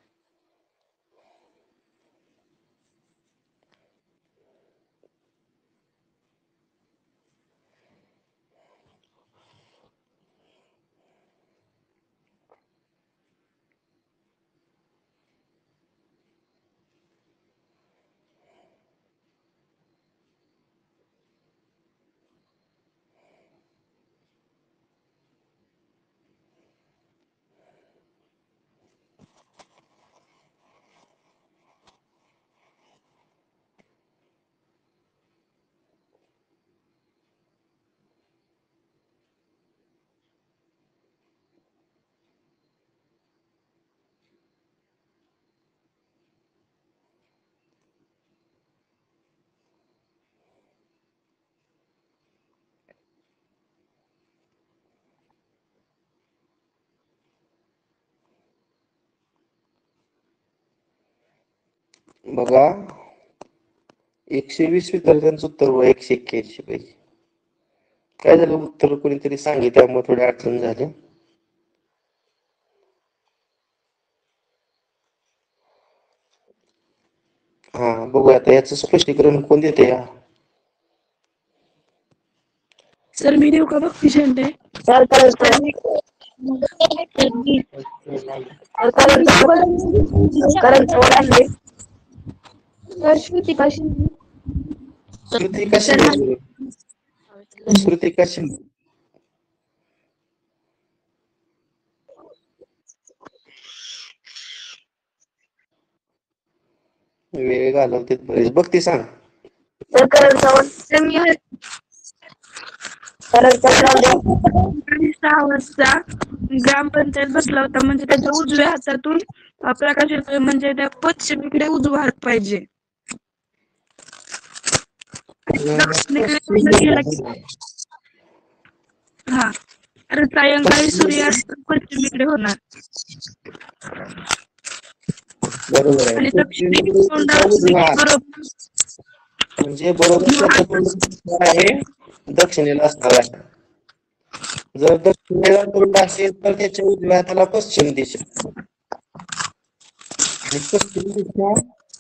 बघा एकशे वीस विद्यार्थ्यांचं उत्तर व एकशे एक्क्याऐंशी पैकी काय झालं? उत्तर कोणीतरी सांगितलं त्यामुळे थोडी अडचण झाली. हा बघूया आता याचं स्पष्टीकरण कोण देते या. सर मी देऊ का बघ शेंडे? सर करेल सर. करेल करेल सोडाले. सर श्रुती कशी श्रुती कशी श्रुती कशी वेळ घालवते बरेच. बघ ती सांग. सर करेल सोड. सर मी आहे. करेल करेल. आणि सहा वाजता ग्रामपंचायत बसला होता म्हणजे त्याच्या उजव्या हातातून अ, प्रकाश येतोय म्हणजे त्या पश्चिमेकडे उजवा हात पाहिजे. आणि दक्षिणेकडे कुठं गेला की- हा अरे सायंकाळी सूर्यास्त पश्चिमेकडे होणार बरोबर आहे. आणि दक्षिणेकडे तोंड बरोबर म्हणजे बरोबर त्याचं तोंड असणार आहे दक्षिणेला असणार आहे. जर दक्षिणेला तोंड असेल तर त्याच्या उजव्या हाताला पश्चिम दिशा आणि पश्चिम दिशा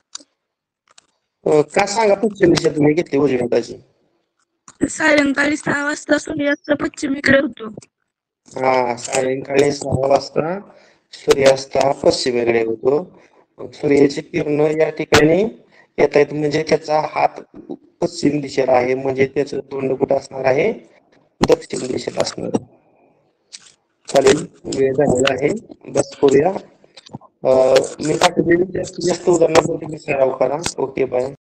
अं, का सांगा पश्चिम दिशा तुम्ही घेतली उजव्या हाताची? सायंकाळी सहा वाजता सूर्यास्त पश्चिमेकडे होतो. हा सायंकाळी सहा वाजता सूर्यास्त हा पश्चिमेकडे होतो. मग सूर्याची किरण या ठिकाणी येत आहेत म्हणजे त्याचा हात पश्चिम दिशेला आहे म्हणजे त्याचं तोंड कुठं असणार आहे? दक्षिण दिशेला असणार आहे. चालेल वेळ झालेला आहे. बस करूया. अं, मी पाठवलेली जास्तीत जास्त उदाहरणांवर तुम्ही सराव करा. Okay bye.